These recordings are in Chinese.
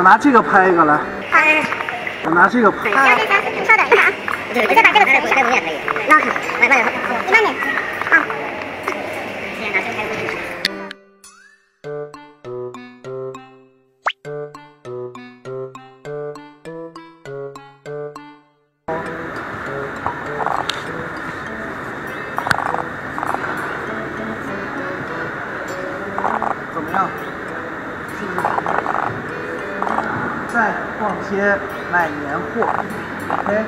我拿这个拍一个来。我拿这个拍。 稍等一下啊，你再把这个拍在5面可以。那好，慢点，你慢点啊。先拿这个拍。 怎么样？是不是？在逛街买年货 ，OK？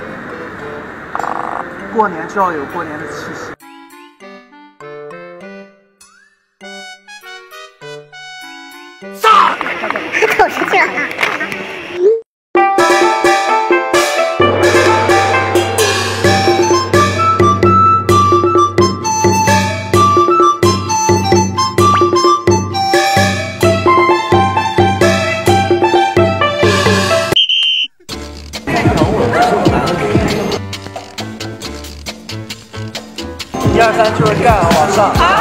过年就要有过年的气息。 我生气了。 1、2、3就是干，往上。